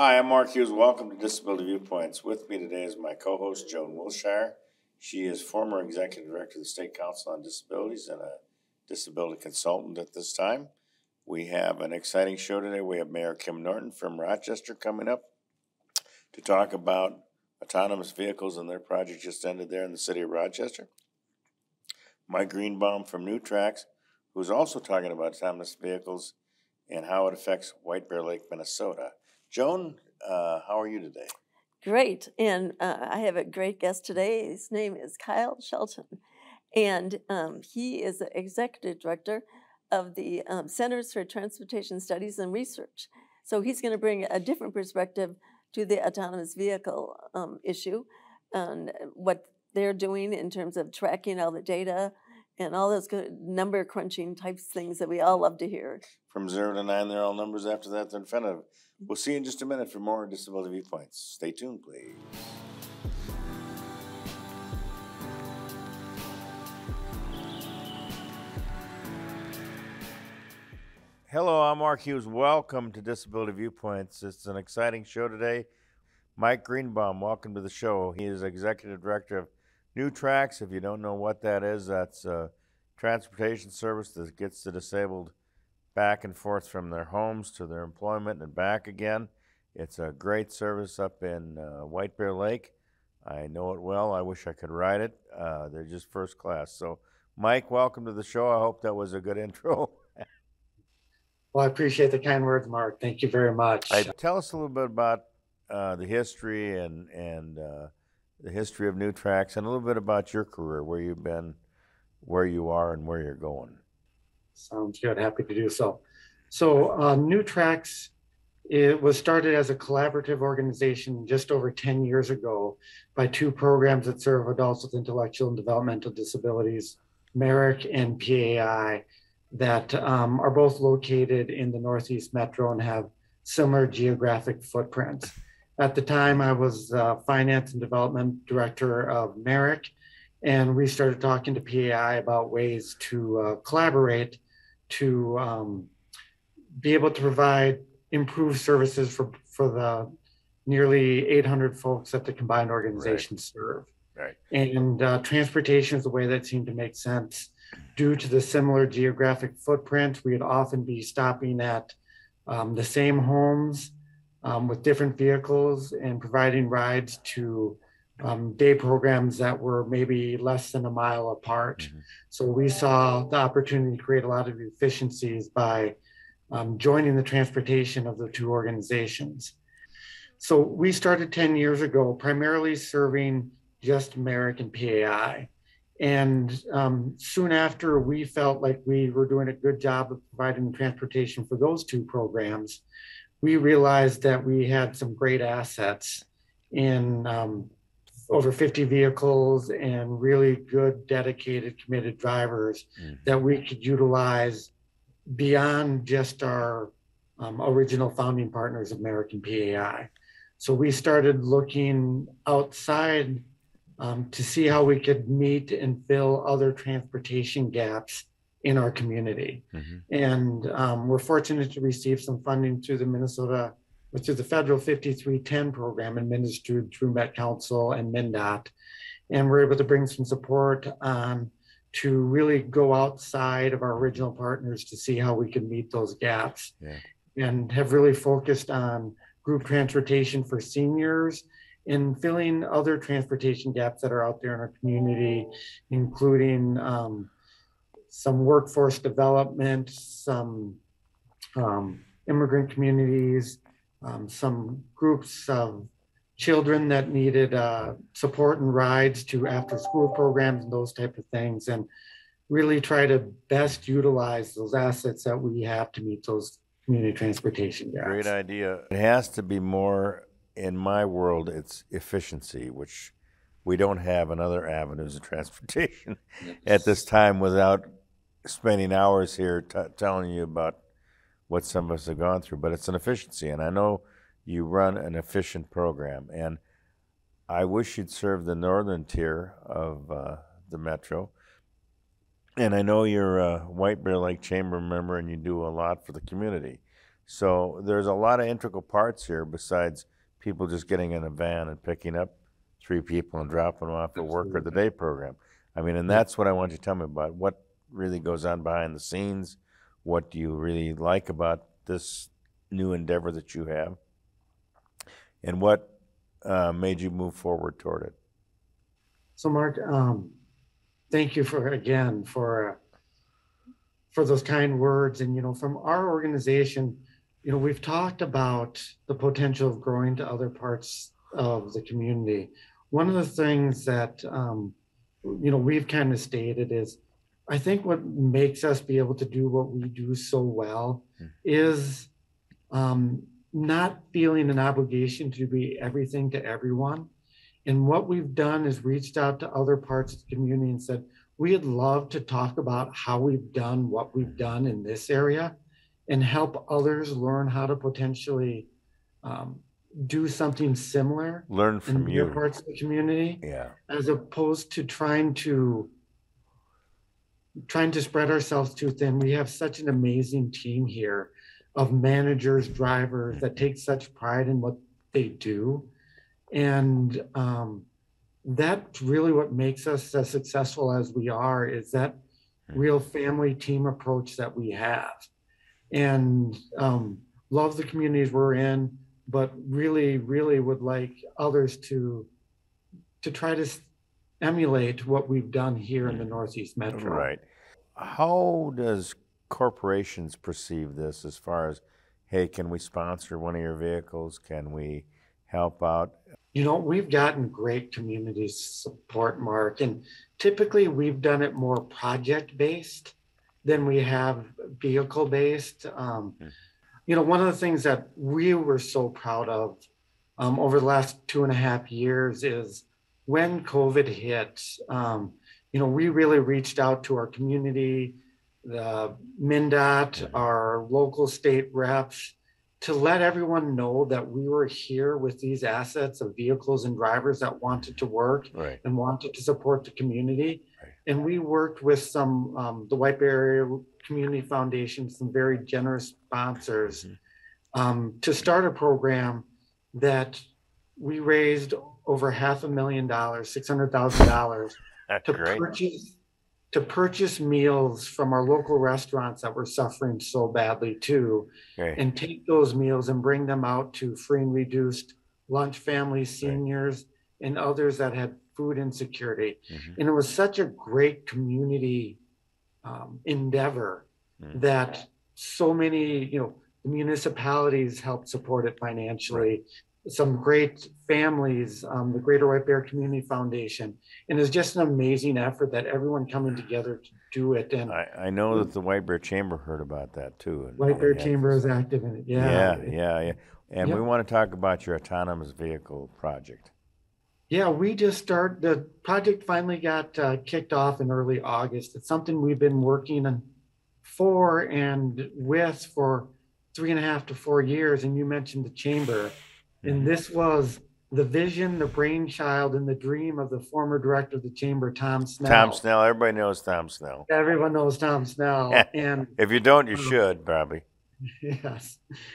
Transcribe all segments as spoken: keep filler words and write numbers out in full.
Hi, I'm Mark Hughes. Welcome to Disability Viewpoints. With me today is my co-host, Joan Willshire. She is former Executive Director of the State Council on Disabilities and a disability consultant at this time. We have an exciting show today. We have Mayor Kim Norton from Rochester coming up to talk about autonomous vehicles and their project just ended there in the city of Rochester. Mike Greenbaum from Newtrax, who's also talking about autonomous vehicles and how it affects White Bear Lake, Minnesota. Joan, uh, how are you today? Great, and uh, I have a great guest today. His name is Kyle Shelton, and um, he is the Executive Director of the um, Centers for Transportation Studies and Research. So he's going to bring a different perspective to the autonomous vehicle um, issue and what they're doing in terms of tracking all the data and all those good number crunching types of things that we all love to hear. From zero to nine, they're all numbers. After that, they're definitive. We'll see you in just a minute for more Disability Viewpoints. Stay tuned, please. Hello, I'm Mark Hughes. Welcome to Disability Viewpoints. It's an exciting show today. Mike Greenbaum, welcome to the show. He is Executive Director of Newtrax. If you don't know what that is, that's a transportation service that gets the disabled back and forth from their homes to their employment and back again. It's a great service up in uh, White Bear Lake. I know it well. I wish I could ride it. Uh, they're just first class. So, Mike, welcome to the show. I hope that was a good intro. Well, I appreciate the kind words, Mark. Thank you very much. Right, tell us a little bit about uh, the history and, and uh, the history of Newtrax and a little bit about your career, where you've been, where you are, and where you're going. Sounds good. Happy to do so. So uh, Newtrax, it was started as a collaborative organization just over ten years ago by two programs that serve adults with intellectual and developmental disabilities, MERIC and P A I, that um, are both located in the Northeast Metro and have similar geographic footprints. At the time, I was uh, Finance and Development Director of MERIC, and we started talking to P A I about ways to uh, collaborate to um, be able to provide improved services for, for the nearly eight hundred folks that the combined organizations Right. serve. Right. And uh, transportation is the way that seemed to make sense. Due to the similar geographic footprint, we'd often be stopping at um, the same homes um, with different vehicles and providing rides to Um, day programs that were maybe less than a mile apart. Mm-hmm. So we saw the opportunity to create a lot of efficiencies by um, joining the transportation of the two organizations. So we started ten years ago, primarily serving just MERIC and P A I. And um, soon after, we felt like we were doing a good job of providing transportation for those two programs. We realized that we had some great assets in um, over fifty vehicles and really good, dedicated, committed drivers mm-hmm. that we could utilize beyond just our um, original founding partners of MERIC and P A I. So we started looking outside um, to see how we could meet and fill other transportation gaps in our community. Mm-hmm. And um, we're fortunate to receive some funding through the Minnesota which is the federal fifty-three ten program administered through Met Council and MnDOT. And we're able to bring some support on to really go outside of our original partners to see how we can meet those gaps. Yeah. And have really focused on group transportation for seniors and filling other transportation gaps that are out there in our community, including um, some workforce development, some um, immigrant communities, Um, some groups of children that needed uh, support and rides to after school programs and those type of things, and really try to best utilize those assets that we have to meet those community transportation gaps. Great idea. It has to be more, in my world, it's efficiency, which we don't have in other avenues of transportation at this time without spending hours here t- telling you about what some of us have gone through, but it's an efficiency, and I know you run an efficient program, and I wish you'd serve the northern tier of uh, the metro, and I know you're a White Bear Lake Chamber member, and you do a lot for the community. So there's a lot of integral parts here besides people just getting in a van and picking up three people and dropping them off at work or the day program. I mean, and that's what I want you to tell me about. What really goes on behind the scenes? What do you really like about this new endeavor that you have? And what uh, made you move forward toward it? So Mark, um, thank you for, again, for, uh, for those kind words. And, you know, from our organization, you know, we've talked about the potential of growing to other parts of the community. One of the things that, um, you know, we've kind of stated is, I think what makes us be able to do what we do so well mm. is um, not feeling an obligation to be everything to everyone. And what we've done is reached out to other parts of the community and said, we'd love to talk about how we've done what we've done in this area and help others learn how to potentially um, do something similar. Learn from in you. Other parts of the community. Yeah. As opposed to trying to trying to spread ourselves too thin. We have such an amazing team here of managers, drivers that take such pride in what they do. And um, that's really what makes us as successful as we are, is that real family team approach that we have. And um, love the communities we're in, but really, really would like others to, to try to emulate what we've done here in the Northeast Metro. Right. How does corporations perceive this as far as, hey, can we sponsor one of your vehicles? Can we help out? You know, we've gotten great community support, Mark, and typically we've done it more project-based than we have vehicle-based. Um, mm. You know, one of the things that we were so proud of um, over the last two and a half years is when COVID hit, um, you know, we really reached out to our community, the MnDOT, our local state reps, to let everyone know that we were here with these assets of vehicles and drivers that wanted to work right. and wanted to support the community. Right. And we worked with some, um, the White Bear Area Community Foundation, some very generous sponsors mm-hmm. um, to start a program that we raised over half a million dollars, six hundred thousand dollars to great. purchase to purchase meals from our local restaurants that were suffering so badly too, okay. and take those meals and bring them out to free and reduced lunch families, seniors, right. and others that had food insecurity. Mm-hmm. And it was such a great community um, endeavor mm-hmm. that so many, you know, municipalities helped support it financially. Right. Some great families, um, the Greater White Bear Community Foundation, and it's just an amazing effort that everyone coming together to do it. And I, I know that the White Bear Chamber heard about that too. And White Bear Chamber is active in it. Yeah, yeah, yeah, yeah. And yep. we want to talk about your autonomous vehicle project. Yeah, we just started, the project finally got uh, kicked off in early August. It's something we've been working on for and with for three and a half to four years. And you mentioned the chamber. And this was the vision, the brainchild, and the dream of the former director of the chamber, Tom Snell. Tom Snell. Everybody knows Tom Snell. Everyone knows Tom Snell. And if you don't, you um, should probably. Yes.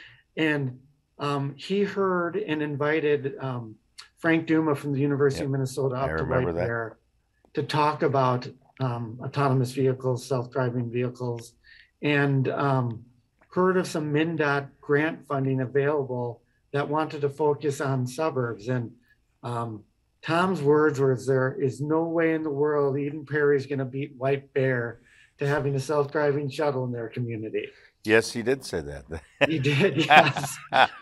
And um, he heard and invited um, Frank Duma from the University yep. of Minnesota up to White Bear to talk about um, autonomous vehicles, self-driving vehicles, and um, heard of some MnDOT grant funding available that wanted to focus on suburbs. And um, Tom's words were, there is no way in the world Eden Prairie is going to beat White Bear to having a self-driving shuttle in their community. Yes, he did say that. He did, yes.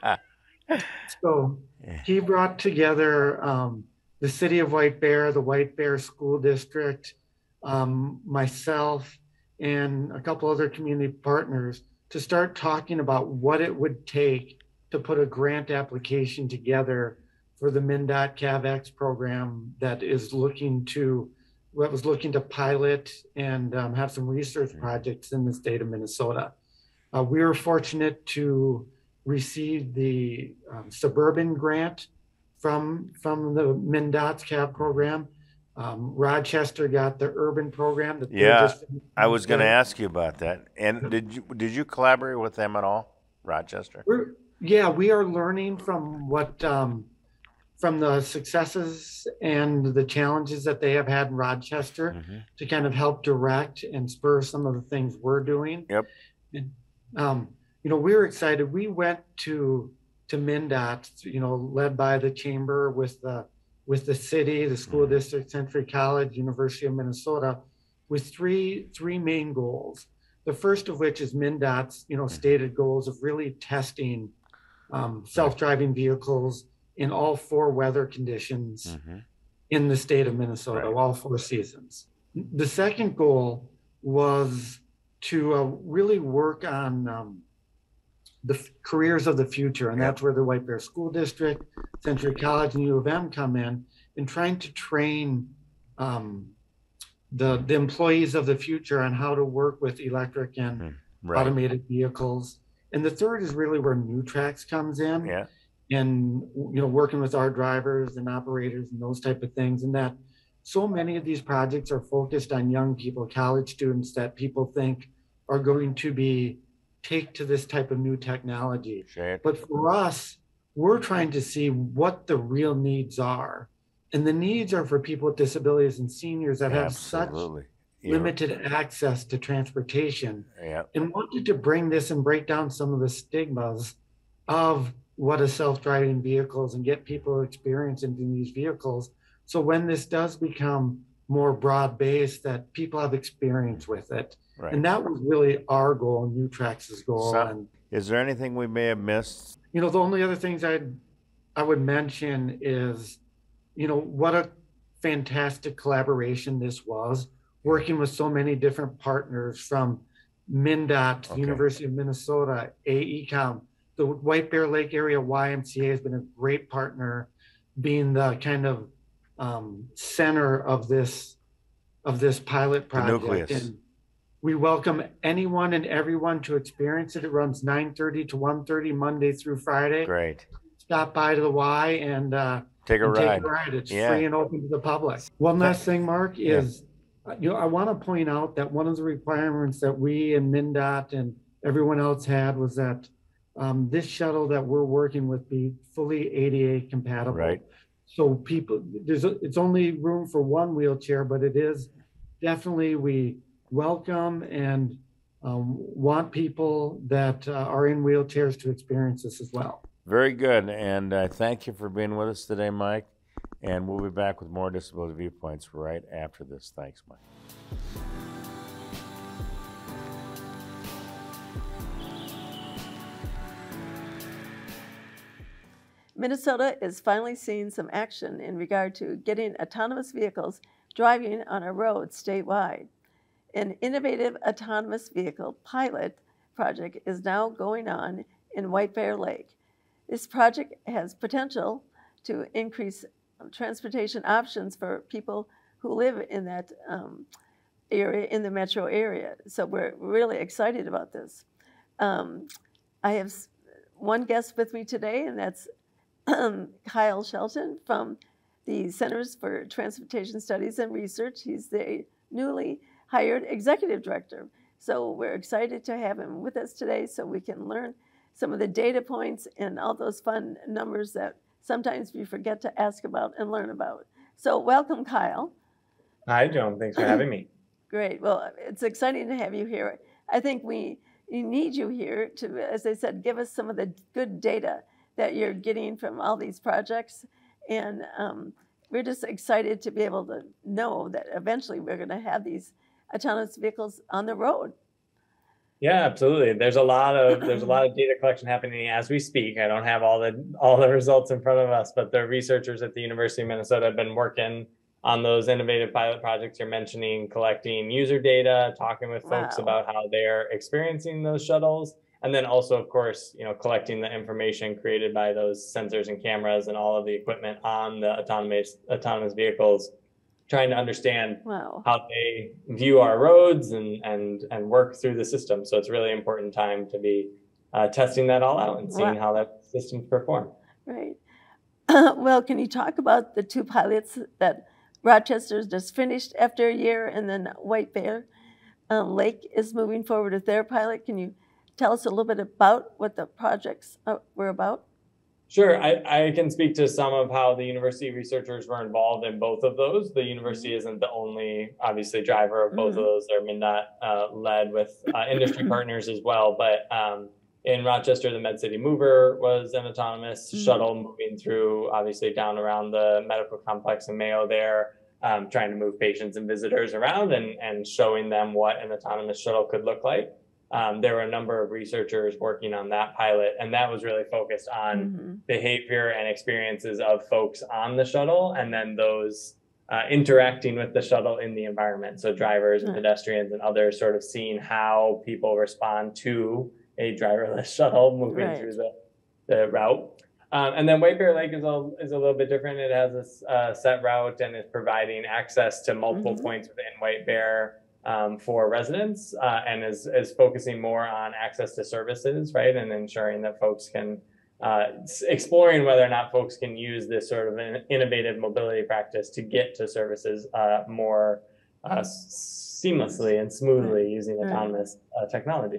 So he brought together um, the city of White Bear, the White Bear School District, um, myself, and a couple other community partners to start talking about what it would take to put a grant application together for the MnDOT CAVX program that is looking to, what was looking to pilot and um, have some research projects in the state of Minnesota. Uh, we were fortunate to receive the um, suburban grant from, from the MnDOT's C A V program. Um, Rochester got the urban program. That yeah, just I was going to ask you about that. And did you, did you collaborate with them at all? Rochester? We're, yeah, we are learning from what um, from the successes and the challenges that they have had in Rochester Mm-hmm. to kind of help direct and spur some of the things we're doing. Yep. And, um, you know, we were excited. We went to to MnDOT, you know, led by the chamber with the with the city, the school Mm-hmm. district, Century College, University of Minnesota, with three three main goals. The first of which is MnDOT's, you know, stated goals of really testing um, self-driving vehicles in all four weather conditions Mm-hmm. in the state of Minnesota, Right. all four seasons. The second goal was to uh, really work on um, the f- careers of the future, and Yep. that's where the White Bear School District, Century College, and U of M come in, in trying to train um, the, the employees of the future on how to work with electric and Mm, right. automated vehicles. And the third is really where Newtrax comes in, Yeah. and you know, working with our drivers and operators and those type of things. And that so many of these projects are focused on young people, college students that people think are going to be take to this type of new technology. Sure. But for us, we're trying to see what the real needs are. And the needs are for people with disabilities and seniors that have such Absolutely. limited access to transportation, Yeah. and wanted to bring this and break down some of the stigmas of what is self-driving vehicles and get people experience in these vehicles. So when this does become more broad-based, that people have experience with it. Right. And that was really our goal, Newtrax's goal. So, and is there anything we may have missed? you know, the only other things I'd I would mention is, you know, what a fantastic collaboration this was, working with so many different partners from MnDOT, Okay. University of Minnesota, A E COM, the White Bear Lake Area Y M C A has been a great partner, being the kind of um, center of this of this pilot The project. nucleus. And we welcome anyone and everyone to experience it. It runs nine thirty to one thirty Monday through Friday. Great. Stop by to the Y and uh, Take a and ride. take a ride. It's Yeah. free and open to the public. One last thing, Mark, Yeah. is uh, you know, I want to point out that one of the requirements that we and MnDOT and everyone else had was that um, this shuttle that we're working with be fully A D A compatible. Right. So people, there's a, it's only room for one wheelchair, but it is definitely, we welcome and um, want people that uh, are in wheelchairs to experience this as well. Very good. And uh, thank you for being with us today, Mike. And we'll be back with more Disability Viewpoints right after this. Thanks, Mike. Minnesota is finally seeing some action in regard to getting autonomous vehicles driving on our roads statewide. An innovative autonomous vehicle pilot project is now going on in White Bear Lake. This project has potential to increase transportation options for people who live in that um, area, in the metro area. So we're really excited about this. Um, I have one guest with me today, and that's um, Kyle Shelton from the Centers for Transportation Studies and Research. He's the newly hired executive director. So we're excited to have him with us today so we can learn some of the data points and all those fun numbers that sometimes we forget to ask about and learn about. So welcome, Kyle. Hi, Joan. Thanks for having me. Great. Well, it's exciting to have you here. I think we need you here to, as I said, give us some of the good data that you're getting from all these projects. And um, we're just excited to be able to know that eventually we're going to have these autonomous vehicles on the road. Yeah, absolutely. There's a lot of there's a lot of data collection happening as we speak. I don't have all the all the results in front of us, but the researchers at the University of Minnesota have been working on those innovative pilot projects you're mentioning, collecting user data, talking with folks Wow. about how they're experiencing those shuttles, and then also, of course, you know, collecting the information created by those sensors and cameras and all of the equipment on the autonomous autonomous vehicles, trying to understand Wow. how they view our roads and and and work through the system. So it's a really important time to be uh, testing that all out and seeing Wow. how that systems perform. Right. Well, can you talk about the two pilots that Rochester's just finished after a year, and then White Bear um, Lake is moving forward with their pilot? Can you tell us a little bit about what the projects uh, were about? Sure, I, I can speak to some of how the university researchers were involved in both of those. The university mm-hmm. isn't the only, obviously, driver of both mm-hmm. of those. They're MnDOT uh, led with uh, industry partners as well. But um, in Rochester, the MedCity Mover was an autonomous mm-hmm. shuttle moving through, obviously, down around the medical complex in Mayo there, um, trying to move patients and visitors around and, and showing them what an autonomous shuttle could look like. Um, there were a number of researchers working on that pilot, and that was really focused on mm-hmm. behavior and experiences of folks on the shuttle, and then those uh, interacting with the shuttle in the environment. So drivers and pedestrians and others sort of seeing how people respond to a driverless shuttle moving right. through the, the route. Um, and then White Bear Lake is a, is a little bit different. It has a uh, set route and is providing access to multiple mm-hmm. points within White Bear Um, for residents uh, and is, is focusing more on access to services, right? And ensuring that folks can, uh, exploring whether or not folks can use this sort of an innovative mobility practice to get to services uh, more uh, seamlessly and smoothly using autonomous uh, technology.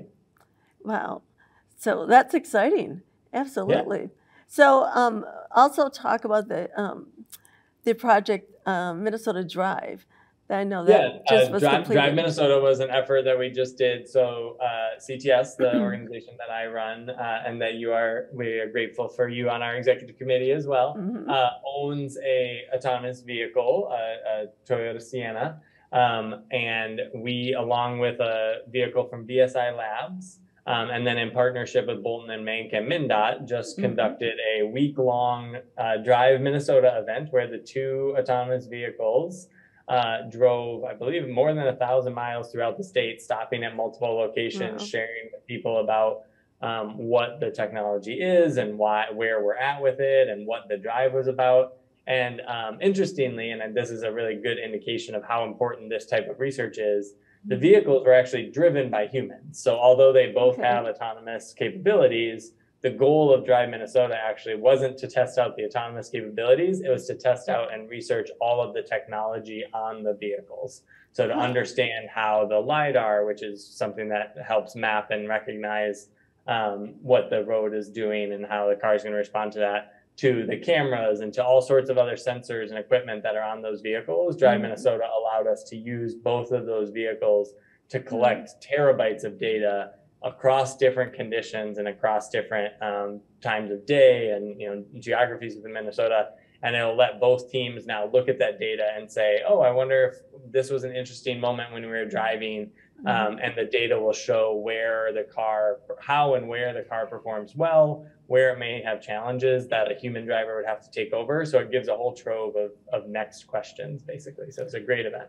Wow. So that's exciting. Absolutely. Yeah. So um, also talk about the, um, the project um, Minnesota Drive. I know that yeah, just uh, was Drive, completed. Drive Minnesota was an effort that we just did. So uh, C T S, the organization that I run, uh, and that you are, we are grateful for you on our executive committee as well, mm-hmm. uh, owns a autonomous vehicle, a, a Toyota Sienna, um, and we, along with a vehicle from V S I Labs, um, and then in partnership with Bolton and Mank and MnDOT, just mm-hmm. conducted a week-long uh, Drive Minnesota event where the two autonomous vehicles Uh, drove, I believe, more than a thousand miles throughout the state, stopping at multiple locations, wow. sharing with people about um, what the technology is and why, where we're at with it, and what the drive was about. And um, interestingly, and this is a really good indication of how important this type of research is, the vehicles were actually driven by humans. So although they both okay. have autonomous capabilities, the goal of Drive Minnesota actually wasn't to test out the autonomous capabilities. It was to test out and research all of the technology on the vehicles. So to understand how the LiDAR, which is something that helps map and recognize um, what the road is doing and how the car is going to respond to that, to the cameras and to all sorts of other sensors and equipment that are on those vehicles, Drive mm-hmm. Minnesota allowed us to use both of those vehicles to collect mm-hmm. terabytes of data across different conditions and across different um, times of day and you know geographies within Minnesota. And it'll let both teams now look at that data and say, oh, I wonder if this was an interesting moment when we were driving. Um, mm-hmm. And the data will show where the car, how and where the car performs well, where it may have challenges that a human driver would have to take over. So it gives a whole trove of, of next questions, basically. So it's a great event.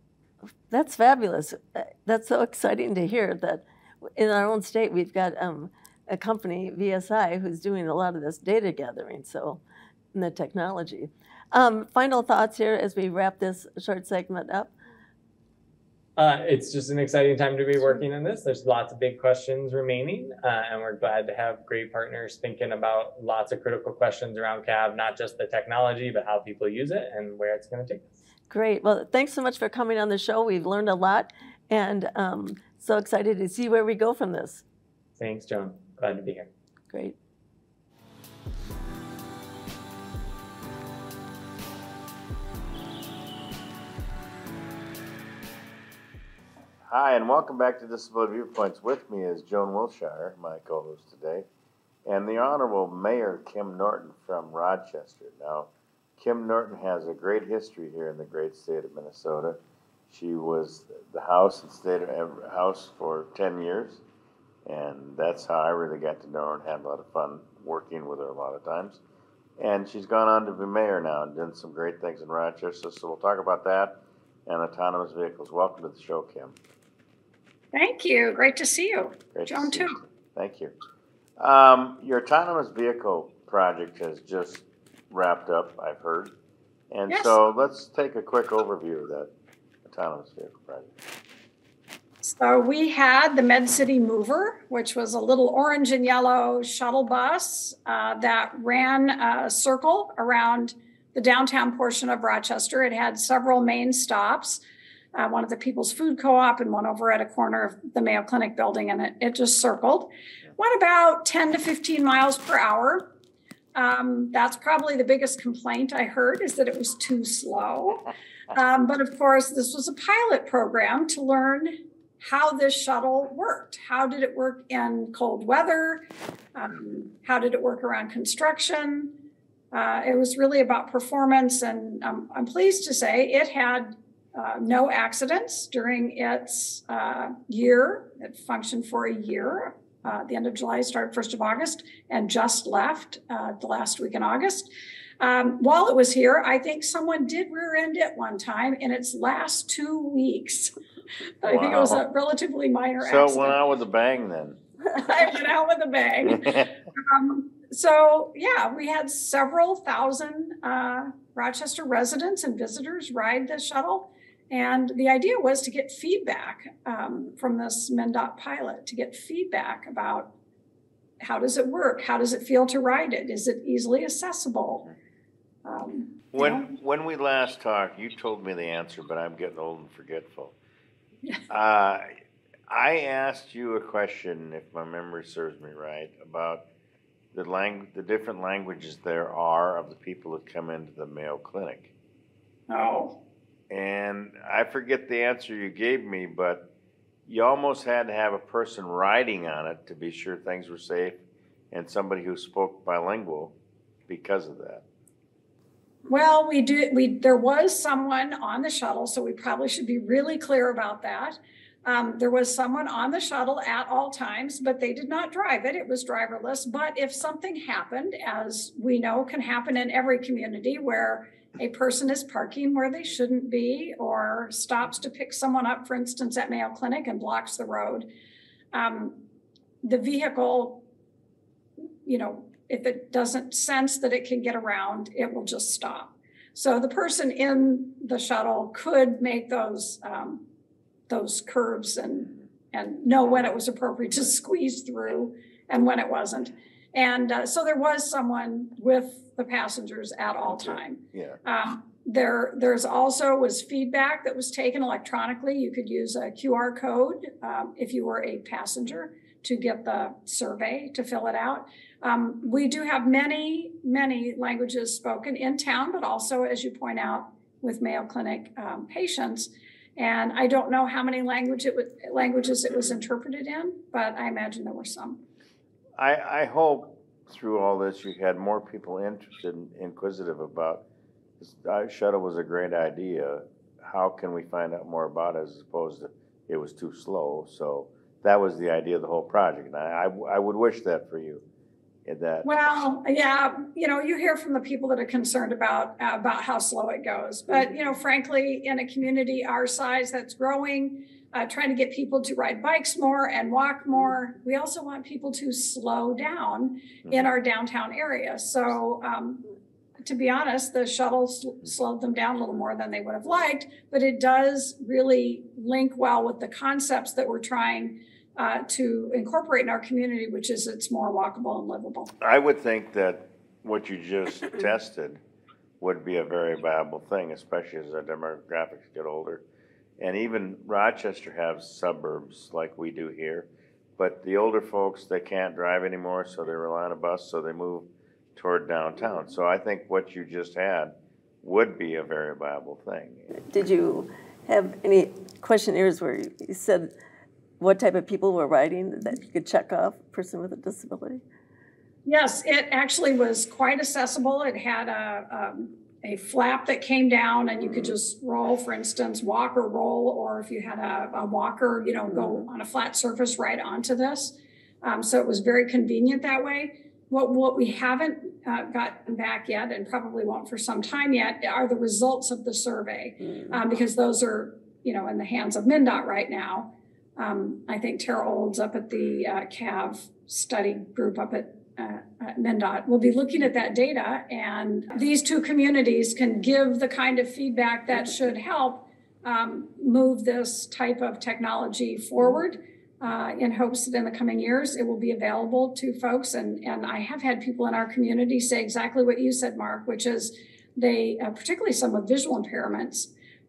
That's fabulous. That's so exciting to hear that in our own state, we've got um, a company, V S I, who's doing a lot of this data gathering, so, and the technology. Um, final thoughts here as we wrap this short segment up. Uh, it's just an exciting time to be working on this. There's lots of big questions remaining, uh, and we're glad to have great partners thinking about lots of critical questions around C A V, not just the technology, but how people use it and where it's going to take us. Great. Well, thanks so much for coming on the show. We've learned a lot, and um, so excited to see where we go from this. Thanks, Joan. Glad to be here. Great. Hi, and welcome back to Disability Viewpoints. With me is Joan Willshire, my co-host today, and the Honorable Mayor Kim Norton from Rochester. Now, Kim Norton has a great history here in the great state of Minnesota. She was the House and State House for ten years, and that's how I really got to know her and had a lot of fun working with her a lot of times. And she's gone on to be mayor now and done some great things in Rochester, so we'll talk about that and autonomous vehicles. Welcome to the show, Kim. Thank you. Great to see you. Great Joan, to too. You. Thank you. Um, your autonomous vehicle project has just wrapped up, I've heard. And yes. so let's take a quick overview of that autonomous vehicle project. So we had the MedCity Mover, which was a little orange and yellow shuttle bus uh, that ran a circle around the downtown portion of Rochester. It had several main stops. uh, one at the People's Food Co-op and one over at a corner of the Mayo Clinic building, and it, it just circled. Went about ten to fifteen miles per hour. Um, that's probably the biggest complaint I heard, is that it was too slow. Um, but of course, this was a pilot program to learn how this shuttle worked. How did it work in cold weather? Um, how did it work around construction? Uh, it was really about performance, and um, I'm pleased to say it had uh, no accidents during its uh, year. It functioned for a year. Uh, the end of July, started first of August, and just left uh, the last week in August. Um, while it was here, I think someone did rear end it one time in its last two weeks. I Wow. think it was a relatively minor So accident. it went out with a bang then. I went out with a bang. um, so yeah, we had several thousand uh, Rochester residents and visitors ride the shuttle. And the idea was to get feedback um, from this MnDOT pilot, to get feedback about how does it work? How does it feel to ride it? Is it easily accessible? Um, When, you know? when we last talked, you told me the answer, but I'm getting old and forgetful. Uh, I asked you a question, if my memory serves me right, about the lang- the different languages there are of the people that come into the Mayo Clinic. Oh. And I forget the answer you gave me, but you almost had to have a person riding on it to be sure things were safe, and somebody who spoke bilingual because of that. Well, we do. We there was someone on the shuttle, so we probably should be really clear about that. Um, there was someone on the shuttle at all times, but they did not drive it. It was driverless. But if something happened, as we know can happen in every community, where a person is parking where they shouldn't be, or stops to pick someone up, for instance, at Mayo Clinic, and blocks the road, um, the vehicle, you know, if it doesn't sense that it can get around, it will just stop. So the person in the shuttle could make those um, those curves and and know when it was appropriate to squeeze through and when it wasn't. And uh, so there was someone with the passengers at all time. Yeah. Um, there, there's also was feedback that was taken electronically. You could use a Q R code um, if you were a passenger to get the survey, to fill it out. Um, we do have many, many languages spoken in town, but also, as you point out, with Mayo Clinic um, patients. And I don't know how many language it w- languages it was interpreted in, but I imagine there were some. I, I hope through all this you had more people interested and inquisitive about this. Uh, shuttle was a great idea. How can we find out more about it, as opposed to it was too slow? So that was the idea of the whole project. And I, I, I would wish that for you. That. Well, yeah, you know, you hear from the people that are concerned about uh, about how slow it goes. But, you know, frankly, in a community our size that's growing, uh, trying to get people to ride bikes more and walk more, we also want people to slow down in our downtown area. So, um, to be honest, the shuttle sl- slowed them down a little more than they would have liked, but it does really link well with the concepts that we're trying Uh, to incorporate in our community, which is it's more walkable and livable. I would think that what you just tested would be a very viable thing, especially as our demographics get older. And even Rochester has suburbs like we do here, but the older folks, they can't drive anymore, so they rely on a bus, so they move toward downtown. So I think what you just had would be a very viable thing. Did you have any questionnaires where you said what type of people were riding that you could check off, person with a disability? Yes, it actually was quite accessible. It had a, um, a flap that came down and you could just roll, for instance, walk or roll, or if you had a, a walker, you know, go on a flat surface right onto this. Um, so it was very convenient that way. What, what we haven't uh, gotten back yet, and probably won't for some time yet, are the results of the survey, mm-hmm. um, because those are, you know, in the hands of MnDOT right now. Um, I think Tara Olds up at the uh, C A V study group up at, uh, at MnDOT will be looking at that data, and these two communities can give the kind of feedback that should help um, move this type of technology forward uh, in hopes that in the coming years it will be available to folks. And, and I have had people in our community say exactly what you said, Mark, which is they, uh, particularly some with visual impairments,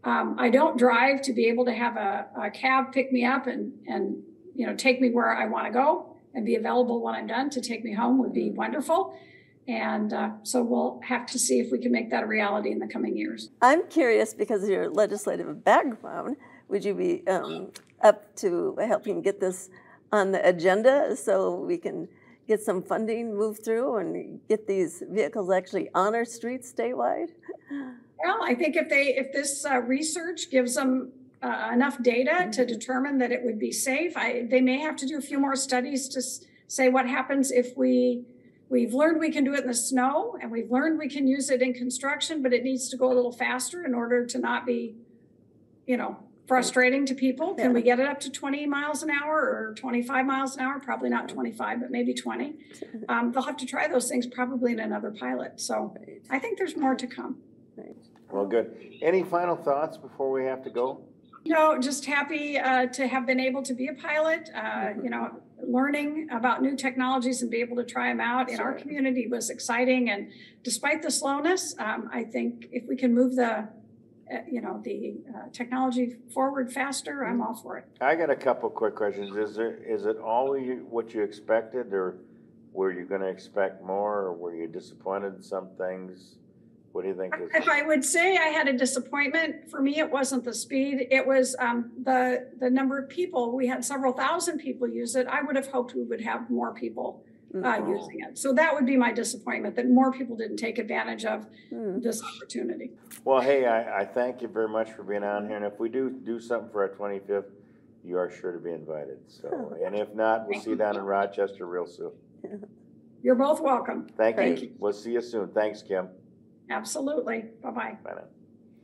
Um, I don't drive. To be able to have a, a cab pick me up and, and, you know, take me where I want to go and be available when I'm done to take me home would be wonderful. And uh, so we'll have to see if we can make that a reality in the coming years. I'm curious, because of your legislative background, would you be um, up to helping get this on the agenda so we can get some funding moved through and get these vehicles actually on our streets statewide? Well, I think if they if this uh, research gives them uh, enough data to determine that it would be safe, I, they may have to do a few more studies to s- say what happens if we we've learned we can do it in the snow, and we've learned we can use it in construction, but it needs to go a little faster in order to not be, you know, frustrating to people. Can we get it up to twenty miles an hour or twenty-five miles an hour? Probably not twenty-five, but maybe twenty. Um, they'll have to try those things probably in another pilot. So I think there's more to come. Well, good. Any final thoughts before we have to go? No, just happy uh, to have been able to be a pilot, uh, you know, learning about new technologies and be able to try them out in our community was exciting. And despite the slowness, um, I think if we can move the, uh, you know, the uh, technology forward faster, I'm all for it. I got a couple quick questions. Is there, is it all you, what you expected, or were you going to expect more, or were you disappointed in some things? What do you think? Is- if I would say I had a disappointment, for me, it wasn't the speed. It was um, the the number of people. We had several thousand people use it. I would have hoped we would have more people uh, Mm-hmm. using it. So that would be my disappointment, that more people didn't take advantage of Mm. this opportunity. Well, hey, I, I thank you very much for being on here. And if we do do something for our twenty-fifth, you are sure to be invited. So, and if not, we'll see you down in Rochester real soon. You're both welcome. Thank, Thank you. you. We'll see you soon. Thanks, Kim. Absolutely. Bye-bye. Bye now.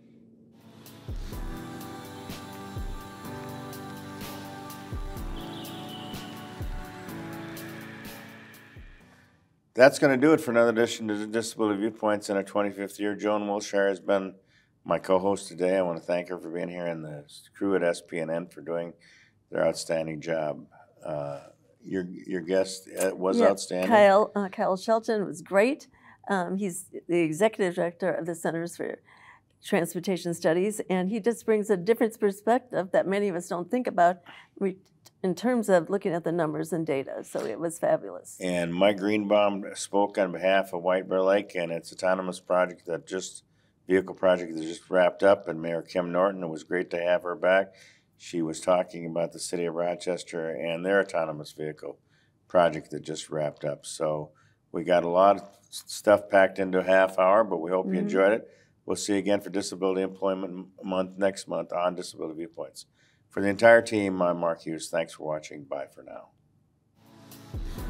That's going to do it for another edition of Disability Viewpoints in our twenty-fifth year. Joan Willshire has been my co-host today. I want to thank her for being here, and the crew at S P N N for doing their outstanding job. Uh, your your guest uh, was Yeah, outstanding. Kyle, uh, Kyle Shelton was great. Um, he's the executive director of the Centers for Transportation Studies, and he just brings a different perspective that many of us don't think about re- in terms of looking at the numbers and data. So it was fabulous. And Mike Greenbaum spoke on behalf of White Bear Lake and its autonomous project that just vehicle project that just wrapped up. And Mayor Kim Norton, it was great to have her back. She was talking about the city of Rochester and their autonomous vehicle project that just wrapped up. So we got a lot of stuff packed into a half hour, but we hope Mm-hmm. you enjoyed it. We'll see you again for Disability Employment Month next month on Disability Viewpoints. For the entire team, I'm Mark Hughes. Thanks for watching. Bye for now.